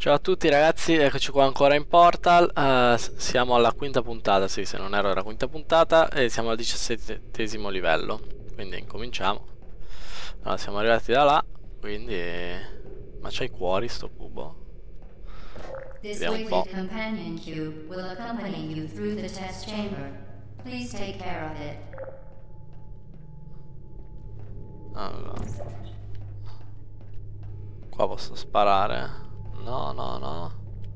Ciao a tutti ragazzi, eccoci qua ancora in Portal. Siamo alla quinta puntata, sì, se non erro è la quinta puntata, e siamo al 17° livello, quindi incominciamo. Allora, siamo arrivati da là, quindi... Ma c'hai i cuori sto cubo? This Vediamo un po'. weighted companion cube will accompany you through the test chamber. Please take care of it. Allora, qua posso sparare? No, no, no.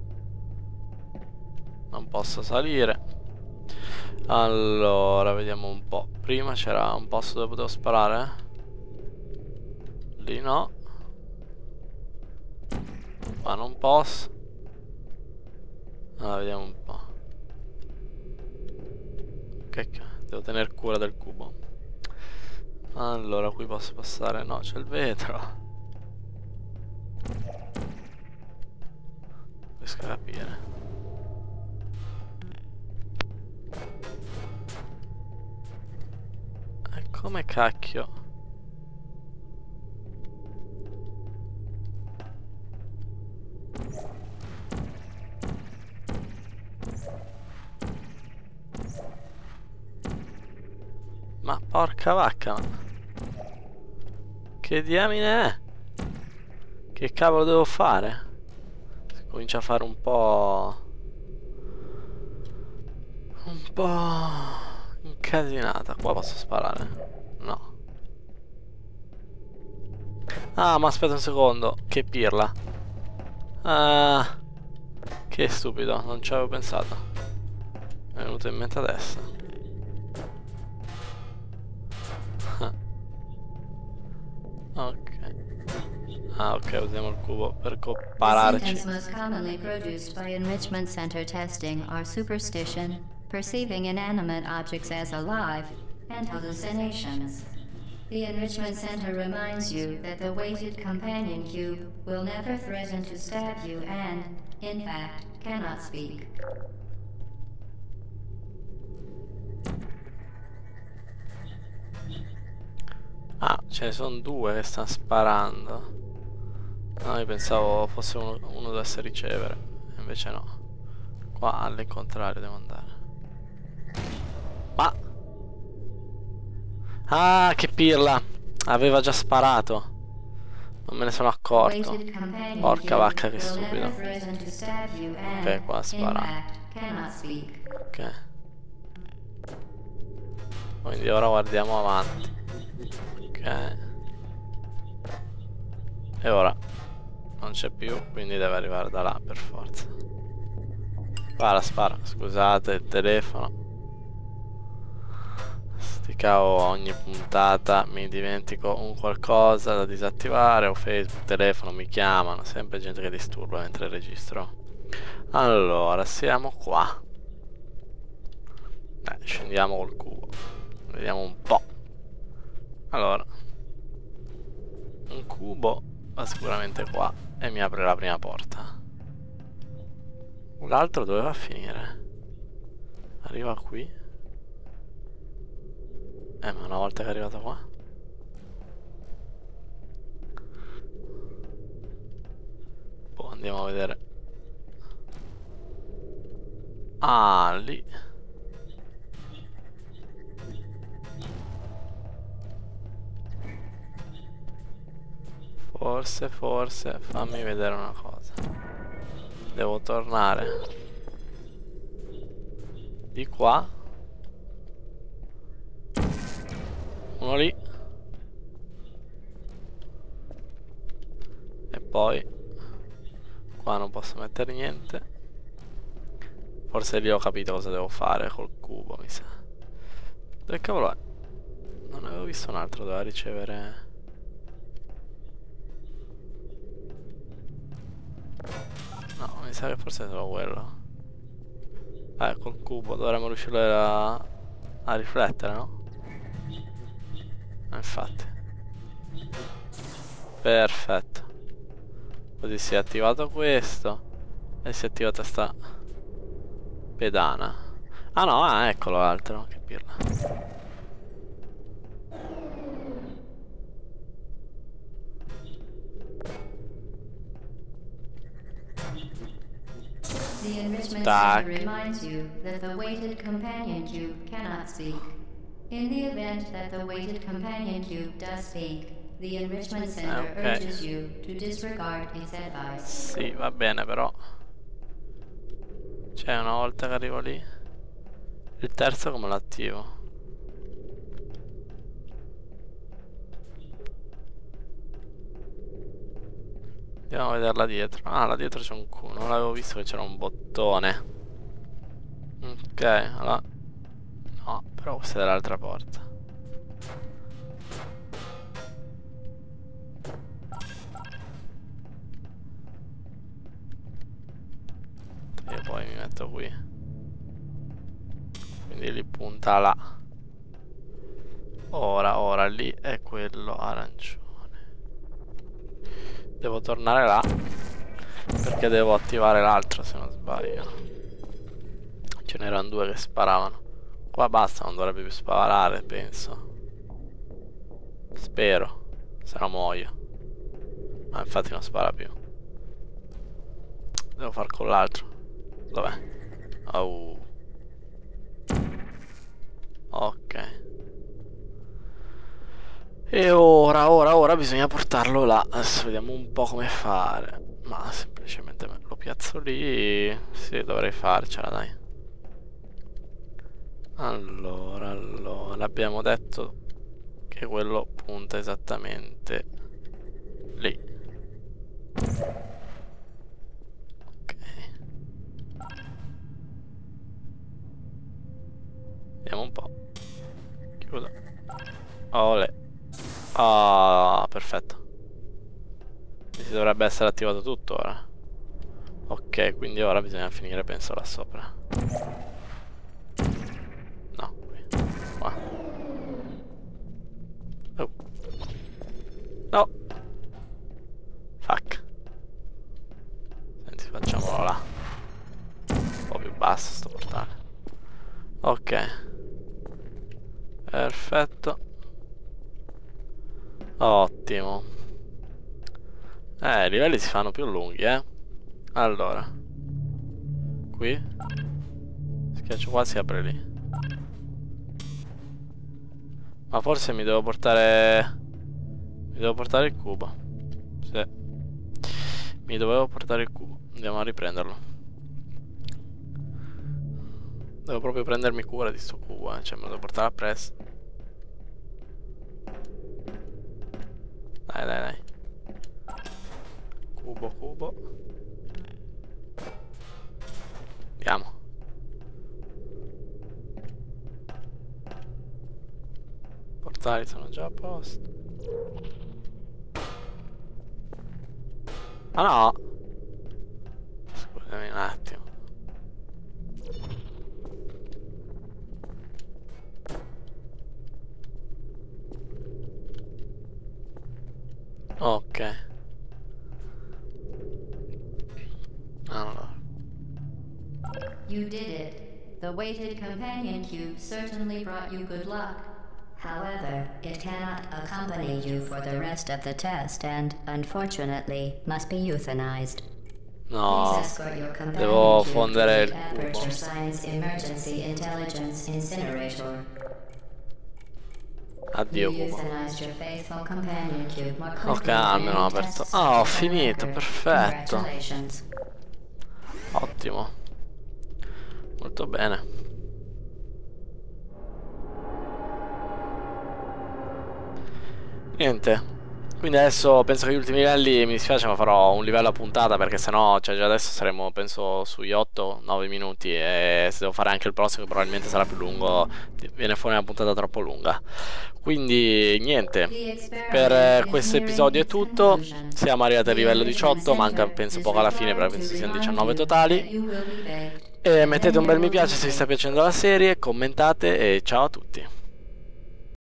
Non posso salire. Allora, vediamo un po'. Prima c'era un posto dove potevo sparare? Lì no. Qua non posso. Allora, vediamo un po'. Devo tener cura del cubo. Allora, qui posso passare. No, c'è il vetro. Riesco a capire. E come cacchio? Ma porca vacca, ma... Che diamine è? Che cavolo devo fare? Si comincia a fare un po'... incasinata. Qua posso sparare? No. Ah, ma aspetta un secondo. Che pirla. Ah, che stupido, non ci avevo pensato. Mi è venuto in mente adesso. Ok. Ah, ok, usiamo il cubo per The pararci. symptoms most commonly produced by enrichment center testing are superstition, perceiving inanimate objects as alive, and hallucinations. The enrichment center reminds you that the weighted companion cube will never threaten to stab you and, in fact, cannot speak. Ah, ce ne sono due che stanno sparando. No, io pensavo fosse uno dovesse ricevere. Invece no. Qua all'incontrario devo andare. Ma... Ah, che pirla! Aveva già sparato. Non me ne sono accorto. Weighted companion Porca cube vacca, che will never stupido. threaten to stab you and, Ok, qua in spara. fact, cannot speak. Ok. Quindi ora guardiamo avanti. Ok. E ora non c'è più, quindi deve arrivare da là per forza. Spara, spara. Scusate il telefono. Sti cavo, ogni puntata mi dimentico un qualcosa da disattivare, o Facebook, telefono, mi chiamano, sempre gente che disturba mentre registro. Allora, siamo qua. Scendiamo col cubo. Vediamo un po'. Allora, un cubo va sicuramente qua e mi apre la prima porta. L'altro dove va a finire? Arriva qui. Ma una volta che è arrivato qua? Boh, andiamo a vedere. Ah, lì. Forse, fammi vedere una cosa. Devo tornare di qua. Uno lì. E poi qua non posso mettere niente. Forse lì ho capito cosa devo fare col cubo, mi sa. Dove cavolo è? Non avevo visto un altro doveva ricevere. No, mi sa che forse è solo quello. Col cubo dovremmo riuscire a riflettere, no? Infatti. Perfetto. Così si è attivato questo e si è attivata sta pedana. Ah no, eccolo l'altro, che pirla. center reminds you that the weighted companion cube cannot speak. In the event that the weighted companion cube does speak, the Enrichment Center urges you to disregard its advice. Sì, va bene, però. Cioè, una volta che arrivo lì, il terzo come lo attivo? Andiamo a vederla dietro. Ah, là dietro c'è un culo. Non l'avevo visto che c'era un bottone. Ok, allora. No, però questa è dall'altra porta. E poi mi metto qui. Quindi li punta là. Ora lì è quello arancione. Devo tornare là perché devo attivare l'altro, se non sbaglio. Ce n'erano due che sparavano. Qua basta, non dovrebbe più sparare, penso. Spero, se no muoio. Ma infatti non spara più. Devo far con l'altro. Dov'è? Oh. Ok. E ora bisogna portarlo là. Adesso vediamo un po' come fare. Ma semplicemente lo piazzo lì. Sì, dovrei farcela, dai. Allora, abbiamo detto che quello punta esattamente lì. Ok. Vediamo un po'. Chiudo. Olè. Ah, perfetto. Si dovrebbe essere attivato tutto ora. Ok, quindi ora bisogna finire, penso, là sopra. No, qui. Qua. Oh. No. Fuck. Senti, facciamolo là. Un po' più basso sto portale. Ok. Perfetto. Ottimo. I livelli si fanno più lunghi, Allora. Qui. Schiaccio qua, si apre lì. Ma forse mi devo portare... Mi devo portare il cubo. Sì. Mi dovevo portare il cubo. Andiamo a riprenderlo. Devo proprio prendermi cura di sto cubo, Cioè me lo devo portare appresso. Dai. Cubo. Andiamo. Portali sono già a posto. Ma no! Scusami un attimo. Ok. Allora. You did it. The weighted companion cube certainly brought you good luck. However, it cannot accompany you for the rest of the test and, unfortunately, must be euthanized. No, Please escort your companion devo cube fondere to il the Aperture cubo. Science Emergency Intelligence Incinerator. Addio You cubo. euthanized your faithful companion cube more quickly Ok, than almeno ho any aperto. tests Ah, ho ever finito, record. perfetto. Congratulations. Ottimo. Molto bene. Niente. Quindi adesso penso che gli ultimi livelli, mi dispiace, ma farò un livello a puntata, perché sennò, cioè, già adesso saremo, penso, sugli 8-9 minuti, e se devo fare anche il prossimo, che probabilmente sarà più lungo, viene fuori una puntata troppo lunga. Quindi niente, per questo episodio è tutto. Siamo arrivati al livello 18, manca penso poco alla fine, perché penso siano 19 totali. E mettete un bel mi piace se vi sta piacendo la serie, commentate e ciao a tutti.